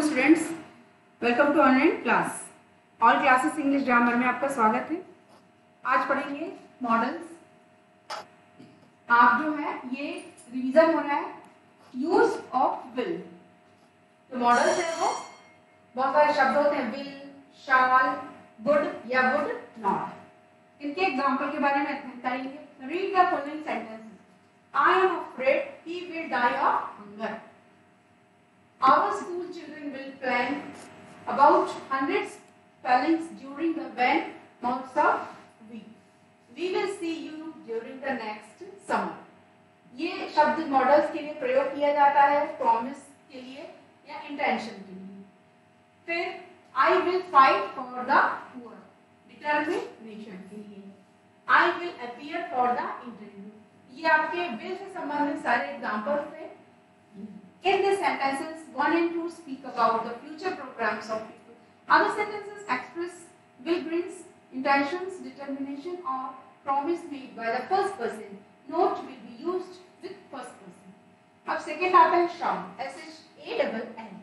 Students, welcome to online class. All classes English grammar में आपका स्वागत है। आज पढ़ेंगे मॉडल्स। आप जो है ये रिवीजन हो रहा है यूज ऑफ विल। जो मॉडल्स है वो बहुत सारे शब्द होते हैं, विल, शाल, वुड या वुड नॉट। इनके एग्जांपल के बारे में अध्ययन करेंगे। Read the following sentences. I am afraid he will die of hunger. Our school children will plan about 100 spellings during the when months of week. We will see you during the next summer. ये शब्द models के लिए प्रयोग किया जाता है, promise के लिए या इंटेंशन के लिए। फिर I will fight for the poor, determination के लिए। I will appear for the interview। ये आपके will से संबंधित सारे एग्जांपल्स हैं। In the sentences 1 and 2 speak about the future programs of people. Other sentences express will brings intentions, determination or promise made by the first person. Note will be used with first person. अब second आता है shall, SHALL।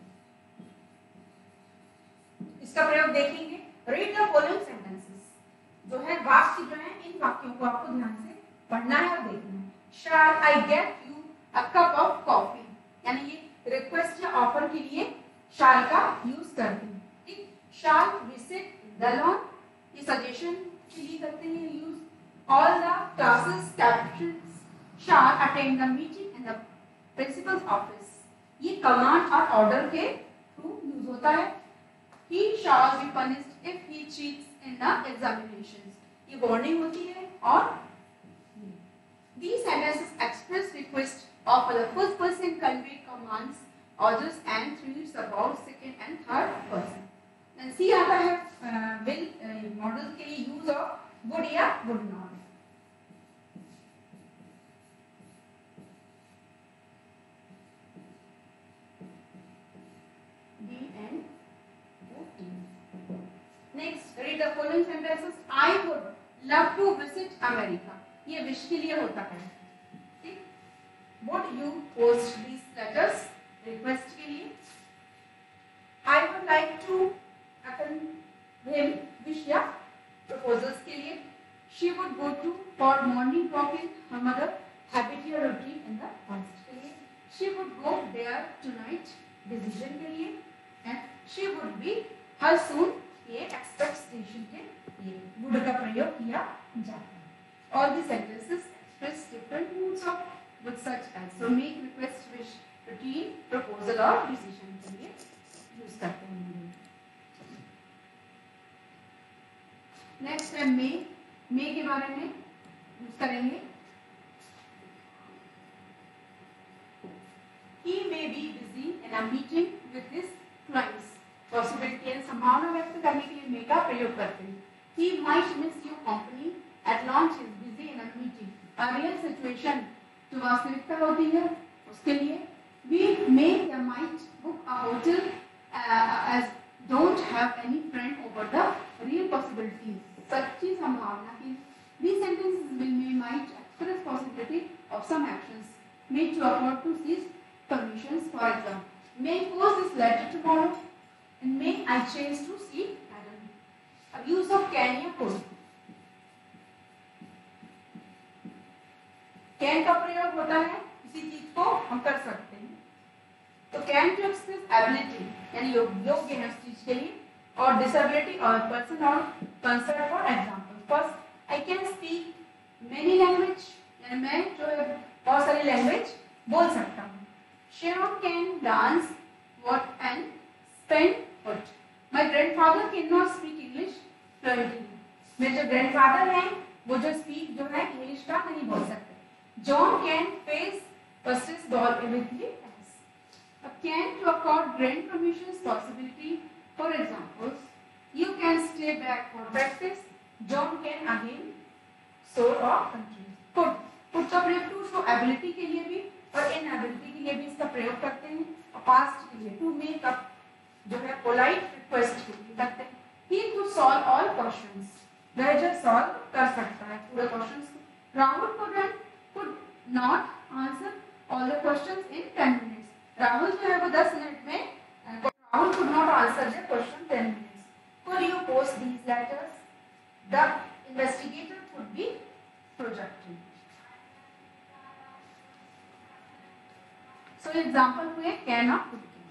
इसका प्रयोग देखेंगे। Read the following sentences। जो है वाक्य जो है, इन वाक्यों को आपको ध्यान से पढ़ना है और देखना है। Shall I get you a cup of coffee? यानी ये रिक्वेस्ट या ऑफर के लिए शाल का यूज करते हैं। ठीक, शाल विजिट द लॉन, ये सजेशन के लिए करते हैं use. All the classes captains shall attend the meeting in the principal's office, ये कमांड और ऑर्डर के थ्रू यूज होता है। He shall be punished if he cheats in the examinations, ये वार्निंग होती है। और these sentences express request of the first person, convey commands, orders and theories about second and third person. Then C आता है will modal के लिए use of would या would not। D and O T। Next, read the following sentences। I would love to visit America, ये wish के लिए होता है। ठीक, would you post these letters, request के लिए। I would like to attend him, wish या proposals के लिए। She would go to for morning walk in her mother habit या routine in the past के लिए। She would go there tonight, decision के लिए। and she would be her soon, ये expectation के लिए would का प्रयोग किया जाता है। All the sentences express different moods of with such as so make, request, wish, routine, proposal और decision के लिए यूज करते हैं। नेक्स्ट है मे के बारे में यूज करेंगे। He may be busy in a meeting with his clients, possibility and संभावना व्यक्त करने के लिए मे का प्रयोग करते हैं। He might miss your company at launch is busy in a meeting, a real situation जो वास्तविकता होती है उसके लिए। We may या might book a hotel as don't have any friend over the real possibilities, सच्ची संभावना की। These sentences will may might express possibility of some actions made to afford to seize permissions. For example, may post this letter tomorrow and may I change to see Adam। अब use of can या could। Can का प्रयोग होता है किसी चीज को हम कर सकते हैं, तो कैन टू एक्सप्रेस एबिलिटी यानी योग्य है उस चीज के लिए, और डिसेबिलिटी और पर्सन और concern. For example, first I can speak many language, यानी मैं जो है बहुत सारी लैंग्वेज बोल सकता हूँ। Sharon can dance what and spend what. My grandfather can not speak English fluently, मेरे जो ग्रैंडफादर हैं वो जो स्पीक जो है इंग्लिश का नहीं बोल सकते। John can face versus ball with the pass। अब can to accord grant permissions possibility। For examples, you can stay back for practice, John can again soar or country। Could का प्रयोग to show ability के लिए भी और inability के लिए भी इसका प्रयोग करते हैं, और past के लिए to make up जो है polite request के लिए करते हैं। He could solve all questions, वह जो solve कर सकता है पूरे questions को। Rahul could not answer all the questions in 10 minutes। Rahul जो है वो 10 मिनट में Rahul could not answer the question 10 minutes. Could you post these letters? The investigator could be projected. So example हुए कैन और could के.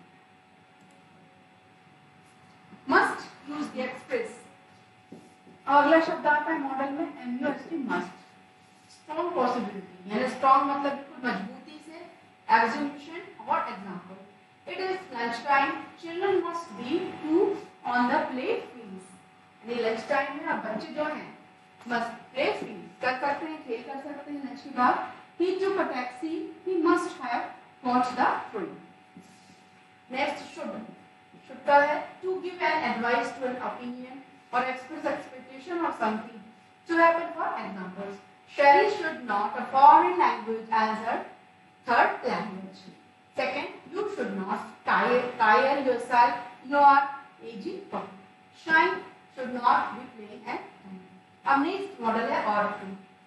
Must use the express. अगला शब्द आता है मॉडल में MUST मस्ट. स्ट्रॉन्ग पॉसिबिलिटी यानी स्ट्रॉन्ग मतलब बिल्कुल मजबूती से. एग्जीक्यूशन और example. It is lunch time. Children must be to on the play fields. यानी लंच टाइम में अब बच्चे जो हैं मस्ट प्ले फील्ड कर सकते हैं, खेल कर सकते हैं लंच के बाद. He took a taxi. He must have caught the train. Next should. Should का है to give an advice to an opinion or express expectation of something to happen. For examples, Sherry should not a foreign language as her third language. Second, you should not tire yourself. You are aging up. Shine should not be playing at home. अब next modal है ought to.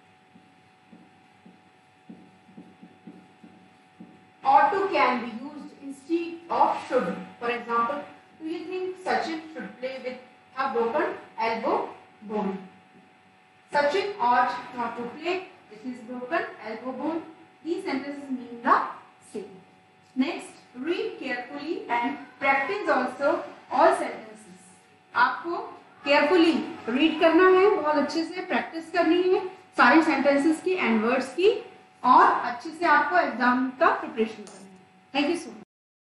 Ought to can be used instead of should. For example, do you think Sachin should play with a broken elbow bone? Sachin ought not to play with his broken elbow bone. These sentences mean the same. Next, read carefully and practice also all sentences. आपको carefully read करना है, बहुत अच्छे से practice करनी है सारी sentences की एंड वर्ड्स की, और अच्छे से आपको एग्जाम का प्रिपरेशन करना है. Thank you so much.